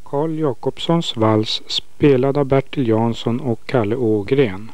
Carl Jakobssons vals spelad av Bertil Jansson och Kalle Ågren.